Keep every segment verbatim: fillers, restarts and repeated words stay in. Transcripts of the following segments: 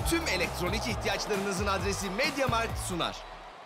tüm elektronik ihtiyaçlarınızın adresi MediaMarkt sunar.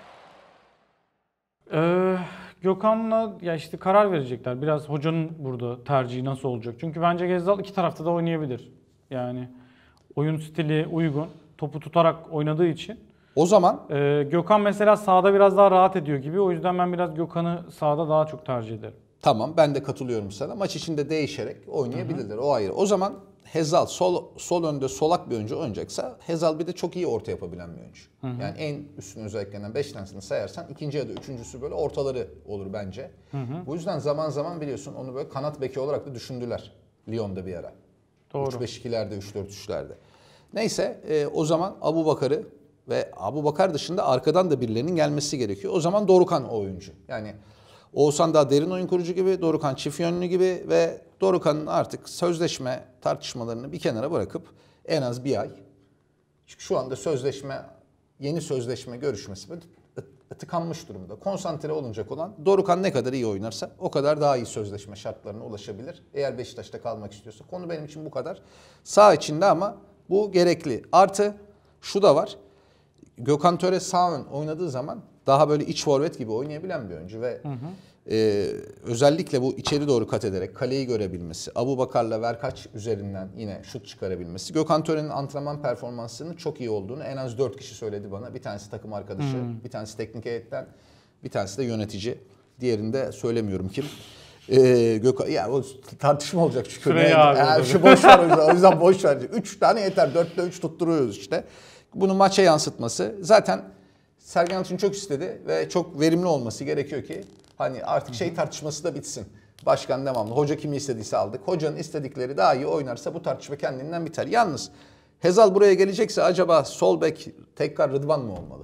Ee, Gökhan'la ya işte karar verecekler. Biraz hocanın burada tercihi nasıl olacak? Çünkü bence Gezzal iki tarafta da oynayabilir. Yani oyun stili uygun. Topu tutarak oynadığı için. O zaman Ee, Gökhan mesela sahada biraz daha rahat ediyor gibi. O yüzden ben biraz Gökhan'ı sahada daha çok tercih ederim. tamam, ben de katılıyorum sana. Maç içinde değişerek oynayabilirler. Hı hı. O ayrı. O zaman Hezal sol sol önde solak bir oyuncu oynayacaksa Hezal bir de çok iyi orta yapabilen bir oyuncu. Hı hı. Yani en üstün özelliklerinden beş tanesini sayarsan ikinci ya da üçüncüsü böyle ortaları olur bence. Hı hı. Bu yüzden zaman zaman biliyorsun onu böyle kanat beki olarak da düşündüler Lyon'da bir ara. Doğru. üç beş ikilerde, üç dört üçlerde. Neyse e, o zaman Abubakar'ı ve Abubakar dışında arkadan da birilerinin gelmesi gerekiyor. O zaman Dorukhan o oyuncu. Yani Oğuzhan daha derin oyun kurucu gibi, Dorukhan çift yönlü gibi ve Dorukhan'ın artık sözleşme tartışmalarını bir kenara bırakıp en az bir ay. Çünkü şu anda sözleşme, yeni sözleşme görüşmesi tıkanmış durumda. Konsantre olunacak olan Dorukhan ne kadar iyi oynarsa o kadar daha iyi sözleşme şartlarına ulaşabilir. Eğer Beşiktaş'ta kalmak istiyorsa. Konu benim için bu kadar. Sağ içinde ama bu gerekli. Artı şu da var. Gökhan Töre sağ ön oynadığı zaman daha böyle iç forvet gibi oynayabilen bir oyuncu ve hı hı. E, özellikle bu içeri doğru kat ederek kaleyi görebilmesi, Abubakar'la Verkaç üzerinden yine şut çıkarabilmesi. Gökhan Töre'nin antrenman performansının çok iyi olduğunu en az dört kişi söyledi bana. Bir tanesi takım arkadaşı, hı. bir tanesi teknik heyetten, bir tanesi de yönetici. Diğerini de söylemiyorum kim. Ee, Gökhan, ya o tartışma olacak çünkü. Ne, yani, şu boş ver o yüzden, o yüzden boş ver. Üç tane yeter, dörtte üç tutturuyoruz işte. Bunu maça yansıtması zaten Sergen Yalçın çok istedi ve çok verimli olması gerekiyor ki hani artık şey tartışması da bitsin. Başkan devamlı. Hoca kimi istediyse aldık. Hocanın istedikleri daha iyi oynarsa bu tartışma kendinden biter. Yalnız Hezal buraya gelecekse acaba sol bek tekrar Rıdvan mı olmalı?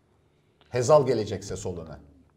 Hezal gelecekse sol öne.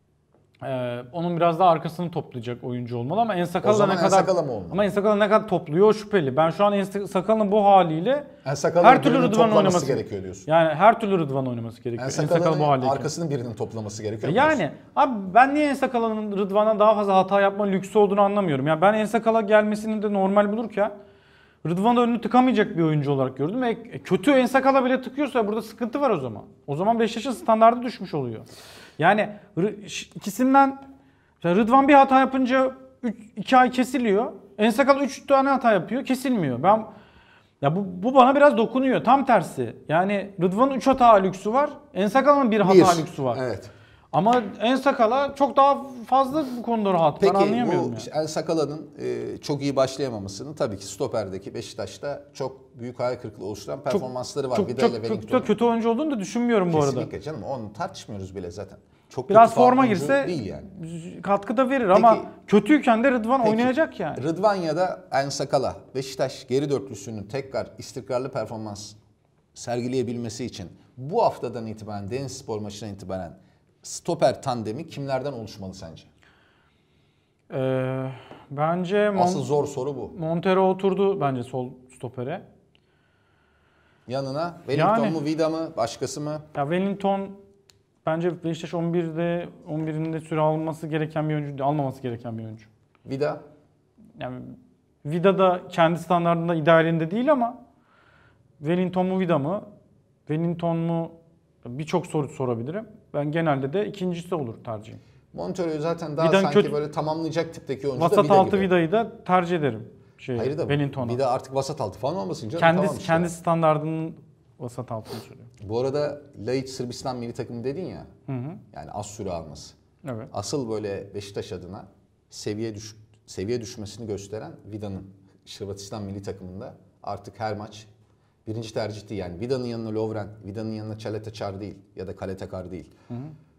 Ee, onun biraz daha arkasını toplayacak oyuncu olmalı ama Ensakala'da ne kadar Ensakala mı olmalı? Ama Ensakala ne kadar topluyor o şüpheli. Ben şu an Ensakala'nın bu haliyle Ensakala'nın her türlü birinin Rıdvan toplaması oynaması gerekiyor diyorsun. Yani her türlü Rıdvan oynaması gerekiyor. Ensakala'nın bu haldeyken. arkasının birinin toplaması gerekiyor. Yani abi ben niye Ensakala'nın Rıdvan'a daha fazla hata yapma lüksü olduğunu anlamıyorum. Yani ben Ensakala gelmesini de normal bulurken Rıdvan'ı da önünü tıkamayacak bir oyuncu olarak gördüm. E, kötü Ensakala bile tıkıyorsa burada sıkıntı var o zaman. O zaman Beşiktaş'ın standardı düşmüş oluyor. Yani ikisinden Rıdvan bir hata yapınca iki ay kesiliyor. Ensakala üç tane hata yapıyor, kesilmiyor. Ben ya bu, bu bana biraz dokunuyor. Tam tersi. Yani Rıdvan'ın üç hata lüksü var. Ensakala'nın bir hata bir. lüksü var. Evet. Ama Ensakala çok daha fazla bu konuda rahat. Peki, ben anlayamıyorum. Peki yani. bu Ensakala'nın e, çok iyi başlayamamasının tabii ki stoperdeki Beşiktaş'ta çok büyük hayal kırıklığı oluşturan performansları var. Çok, Vida çok, ile çok, Wellington'un. çok kötü oyuncu olduğunu da düşünmüyorum bu arada. Kesinlikle canım, onu tartışmıyoruz bile zaten. Çok Biraz forma girse değil yani. katkı da verir Peki, ama kötüyken de Rıdvan peki, oynayacak yani. Rıdvan ya da Ensakala Beşiktaş geri dörtlüsünün tekrar istikrarlı performans sergileyebilmesi için bu haftadan itibaren Denizlispor maçına itibaren stoper tandemi kimlerden oluşmalı sence? Ee, bence Mon- Asıl zor soru bu. Montero oturdu bence sol stopere. Yanına Wellington Yani, mu, Vida mı, başkası mı? Ya Wellington bence Beşiktaş on birde on birinde süre alması gereken bir oyuncu, almaması gereken bir oyuncu. Vida? Yani Vida da kendi standartında idealinde değil ama Wellington mu Vida mı? Wellington mu? Birçok soru sorabilirim. Ben genelde de ikincisi olur tercihim. Montero'yu zaten daha Vida'nın sanki kötü, böyle tamamlayacak tipteki oyuncu vasat da Vida altı gibi. Vida'yı da tercih ederim. Şey, Hayır da Wellington'a. Vida artık vasat altı falan olmasın canım. Kendi, tamam işte. kendi standartının vasat altını söylüyor. Bu arada Laiç Sırbistan milli takımı dedin ya. Hı hı. Yani az süre alması. Evet. Asıl böyle Beşiktaş adına seviye düş seviye düşmesini gösteren Vida'nın Hırvatistan milli takımında artık her maç birinci tercih değil. Yani Vida'nın yanına Lovren, Vida'nın yanına Çalhanoğlu değil ya da Kaletakar değil. Hı hı.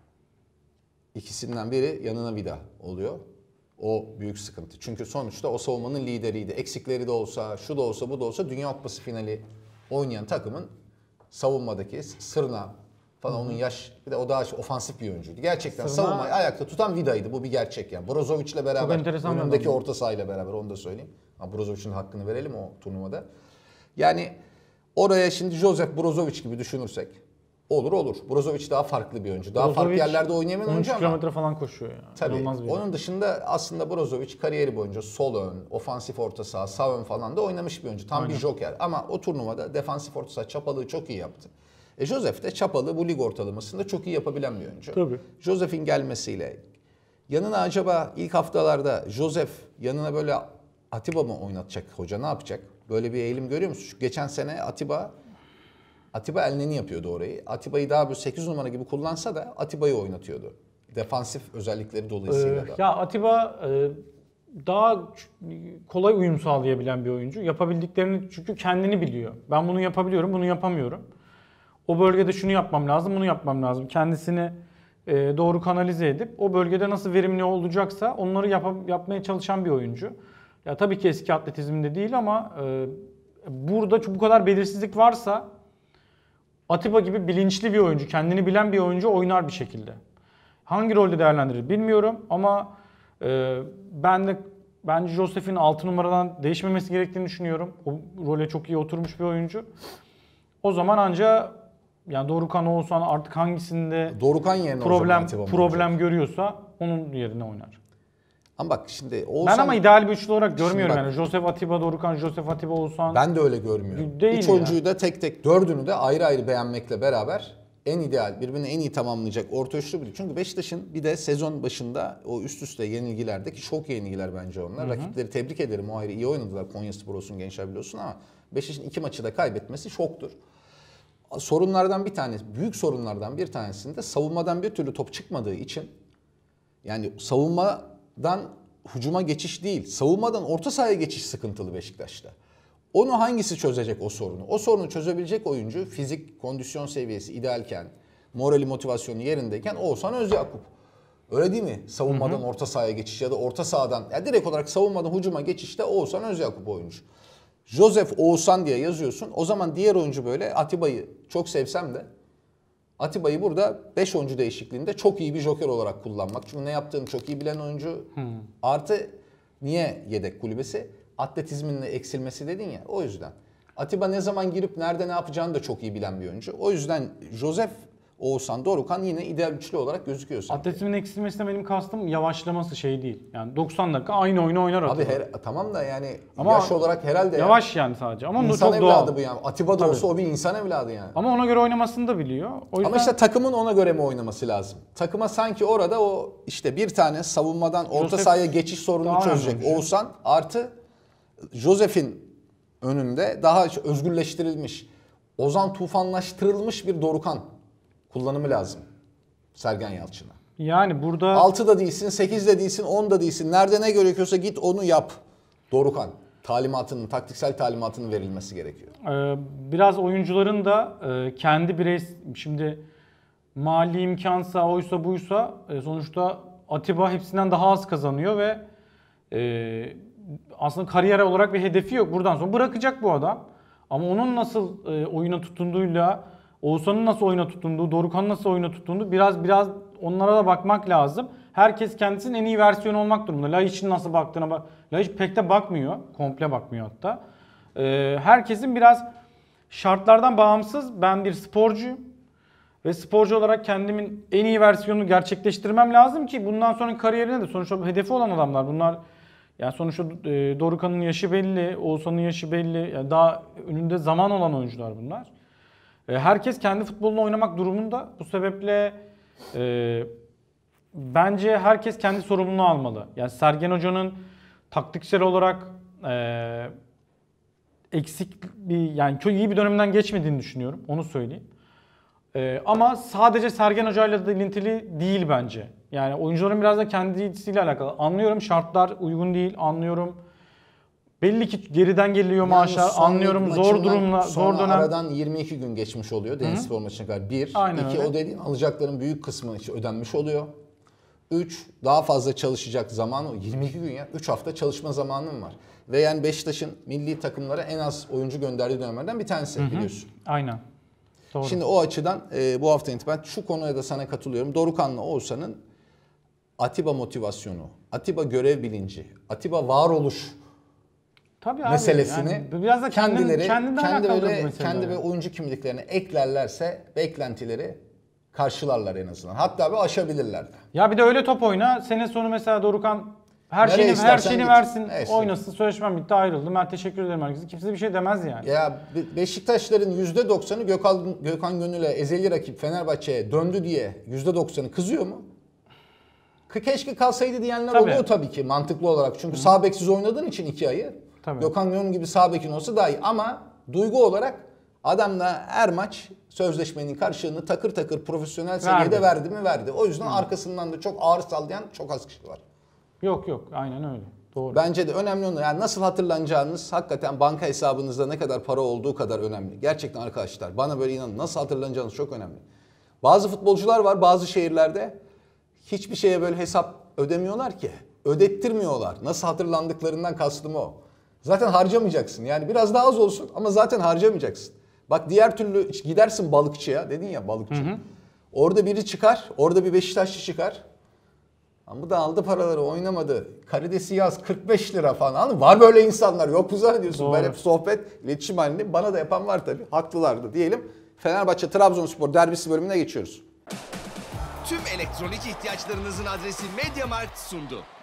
İkisinden biri yanına Vida oluyor. O büyük sıkıntı. Çünkü sonuçta o savunmanın lideriydi. Eksikleri de olsa, şu da olsa, bu da olsa Dünya Kupası finali oynayan takımın savunmadaki Sırna falan, onun yaş, bir de o daha ofansif bir oyuncuydu. Gerçekten Sırna, savunmayı ayakta tutan Vida'ydı. Bu bir gerçek yani. Brozovic'le beraber, önündeki orta sahayla beraber, onu da söyleyeyim. Brozovic'in hakkını verelim o turnuvada. Yani oraya şimdi Josef Brozovic gibi düşünürsek, Olur olur. Brozovic daha farklı bir oyuncu. Daha farklı Brozovic yerlerde oynayamayan on üç oyuncu ama. kilometre falan koşuyor ya. Tabii. İnanılmaz bir Onun dışında aslında Brozovic kariyeri boyunca sol ön, ofansif orta saha, sağ ön falan da oynamış bir oyuncu. Tam Aynen. bir joker. Ama o turnuvada defansif orta saha Çapalı'yı çok iyi yaptı. E Josef de Çapalı bu lig ortalamasında çok iyi yapabilen bir oyuncu. Tabii. Josef'in gelmesiyle yanına acaba ilk haftalarda Josef yanına böyle Atiba mı oynatacak hoca, ne yapacak? Böyle bir eğilim görüyor musun? Çünkü geçen sene Atiba Atiba Elneni yapıyordu orayı. Atiba'yı daha böyle sekiz numara gibi kullansa da Atiba'yı oynatıyordu. Defansif özellikleri dolayısıyla Ee, da. ya Atiba e, daha kolay uyum sağlayabilen bir oyuncu. Yapabildiklerini çünkü kendini biliyor. Ben bunu yapabiliyorum, bunu yapamıyorum. O bölgede şunu yapmam lazım, bunu yapmam lazım. Kendisini e, doğru kanalize edip o bölgede nasıl verimli olacaksa onları yap- yapmaya çalışan bir oyuncu. Ya tabii ki eski atletizmde değil ama e, burada bu kadar belirsizlik varsa Atiba gibi bilinçli bir oyuncu, kendini bilen bir oyuncu oynar bir şekilde. Hangi rolde değerlendirir bilmiyorum ama e, ben de bence Josef'in altı numaradan değişmemesi gerektiğini düşünüyorum. O role çok iyi oturmuş bir oyuncu. O zaman anca yani Dorukhan Oğuzhan artık hangisinde Dorukhan yerine o zaman problem Atiba mı problem olacak? görüyorsa onun yerine oynar. Ama bak şimdi Oğuzhan... Ben ama ideal bir üçlü olarak görmüyorum bak- yani. Josef Atiba Dorukhan, Josef Atiba Oğuzhan. Ben de öyle görmüyorum. Değil Üç ya. oyuncuyu da tek tek, dördünü de ayrı ayrı beğenmekle beraber en ideal, birbirini en iyi tamamlayacak orta üçlü biri. Çünkü Beşiktaş'ın bir de sezon başında o üst üste yenilgilerdeki şok yenilgiler bence onlar. Hı hı. Rakipleri tebrik ederim, o ayrı iyi oynadılar. Konyaspor olsun, Gençler Birliği olsun ama Beşiktaş'ın iki maçı da kaybetmesi şoktur. Sorunlardan bir tanesi, büyük sorunlardan bir tanesinde savunmadan bir türlü top çıkmadığı için, yani savunmadan hücuma geçiş değil, savunmadan orta sahaya geçiş sıkıntılı Beşiktaş'ta. Onu hangisi çözecek o sorunu? O sorunu çözebilecek oyuncu fizik, kondisyon seviyesi idealken, morali, motivasyonu yerindeyken Oğuzhan Özyakup. Öyle değil mi? Savunmadan hı hı. orta sahaya geçiş ya da orta sahadan, ya direkt olarak savunmadan hücuma geçişte Oğuzhan Özyakup oyuncu. Josef Oğuzhan diye yazıyorsun. O zaman diğer oyuncu böyle Atiba'yı çok sevsem de Atiba'yı burada beş oyuncu değişikliğinde çok iyi bir joker olarak kullanmak. Çünkü ne yaptığını çok iyi bilen oyuncu. Hmm. Artı niye yedek kulübesi? Atletizmin eksilmesi dedin ya, o yüzden. Atiba ne zaman girip nerede ne yapacağını da çok iyi bilen bir oyuncu. O yüzden Josef, Oğuzhan, Dorukhan yine ideal üçlü olarak gözüküyor sanki. Atletizmin eksilmesine benim kastım yavaşlaması şey değil. Yani doksan dakika aynı oyunu oynar Atiba. Abi her, tamam da yani ama yaş olarak herhalde yavaş yani sadece. Ama insan çok evladı doğal. bu yani. Atiba da Tabii. olsa o bir insan evladı yani. Ama ona göre oynamasını da biliyor. O yüzden... Ama işte takımın ona göre mi oynaması lazım? Takıma sanki orada o işte bir tane savunmadan orta Josef sahaya geçiş sorununu çözecek önemli. Oğuzhan, artı Josef'in önünde daha özgürleştirilmiş, Ozan tufanlaştırılmış bir Dorukhan kullanımı lazım Sergen Yalçın'a. Yani burada altıda değilsin, sekizde değilsin, onda değilsin. Nerede ne gerekiyorsa git onu yap. Dorukhan talimatının, taktiksel talimatının verilmesi gerekiyor. Ee, biraz oyuncuların da e, kendi birey, şimdi mali imkansa, oysa buysa e, sonuçta Atiba hepsinden daha az kazanıyor ve e, aslında kariyer olarak bir hedefi yok. Buradan sonra bırakacak bu adam. Ama onun nasıl e, oyuna tutunduğuyla, Oğuzhan'ın nasıl oyuna tutunduğu, Dorukhan'ın nasıl oyuna tutunduğu biraz biraz onlara da bakmak lazım. Herkes kendisinin en iyi versiyonu olmak durumunda. Laiç'in nasıl baktığına bak. Laiç pek de bakmıyor. Komple bakmıyor hatta. Ee, herkesin biraz şartlardan bağımsız, ben bir sporcuyum. Ve sporcu olarak kendimin en iyi versiyonunu gerçekleştirmem lazım ki bundan sonraki kariyerine de sonuçta hedefi olan adamlar. Bunlar yani sonuçta e, Dorukhan'ın yaşı belli, Oğuzhan'ın yaşı belli. Yani daha önünde zaman olan oyuncular bunlar. E, herkes kendi futbolunu oynamak durumunda. Bu sebeple e, bence herkes kendi sorumluluğunu almalı. Yani Sergen Hoca'nın taktiksel olarak e, eksik bir, yani çok iyi bir dönemden geçmediğini düşünüyorum. Onu söyleyeyim. E, ama sadece Sergen Hoca'yla da ilintili değil bence. Yani oyuncuların biraz da kendisiyle alakalı. Anlıyorum şartlar uygun değil, anlıyorum. Belli ki geriden geliyor maaşlar, anlıyorum zor durumla, zor dönem. Aradan yirmi iki gün geçmiş oluyor Denizspor maçına kadar. Bir, Aynen iki öyle. o dediğin alacakların büyük kısmı için ödenmiş oluyor. Üç, daha fazla çalışacak zaman, yirmi iki gün ya, üç hafta çalışma zamanım var. Ve yani Beşiktaş'ın milli takımlara en az oyuncu gönderdiği dönemlerden bir tanesi hı hı. biliyorsun. Aynen. Doğru. Şimdi o açıdan e, bu hafta itibaren şu konuya da sana katılıyorum. Dorukhan'la Oğuzhan'ın Atiba motivasyonu, Atiba görev bilinci, Atiba varoluş Tabii abi, meselesini yani biraz da kendin- kendileri kendinden kendi alakalı böyle bir mesele kendi ve yani. oyuncu kimliklerini eklerlerse beklentileri karşılarlar en azından. Hatta bir aşabilirler de. Ya bir de öyle top oyna. Sene sonu mesela Dorukhan her Nereye şeyini her istersen şeyini git. versin, Neyse. oynasın, sözleşmem bitti, ayrıldım. Ben teşekkür ederim herkese. Kimse bir şey demez yani. Ya Be- Beşiktaşların yüzde doksanı Gökhan, Gökhan Gönül'e ezeli rakip Fenerbahçe'ye döndü diye yüzde doksanı kızıyor mu? Ke- Keşke kalsaydı diyenler Tabii. oluyor tabii ki mantıklı olarak. Çünkü sağ beksiz oynadığın için iki ayı. Tabii. Gökhan Gönül gibi sağ bekin olsa daha iyi. Ama duygu olarak adamla her maç sözleşmenin karşılığını takır takır profesyonel seviyede verdi mi verdi. O yüzden arkasından da çok ağır sallayan çok az kişi var. Yok yok, aynen öyle. Doğru. Bence de önemli olan yani nasıl hatırlanacağınız hakikaten banka hesabınızda ne kadar para olduğu kadar önemli. Gerçekten arkadaşlar bana böyle inanın nasıl hatırlanacağınız çok önemli. Bazı futbolcular var bazı şehirlerde hiçbir şeye böyle hesap ödemiyorlar ki. Ödettirmiyorlar. Nasıl hatırlandıklarından kastım o. Zaten harcamayacaksın. Yani biraz daha az olsun ama zaten harcamayacaksın. Bak diğer türlü gidersin balıkçıya. Dedin ya balıkçı. Hı hı. Orada biri çıkar. Orada bir Beşiktaşlı çıkar. Ama bu da aldı paraları oynamadı. Karidesi yaz kırk beş lira falan. Anladın mı? Var böyle insanlar. Yok mu zannediyorsun? Doğru. Böyle hep sohbet, iletişim halinde. Bana da yapan var tabii. Haklılardı diyelim. Fenerbahçe Trabzonspor derbisi bölümüne geçiyoruz. Tüm elektronik ihtiyaçlarınızın adresi MediaMarkt sundu.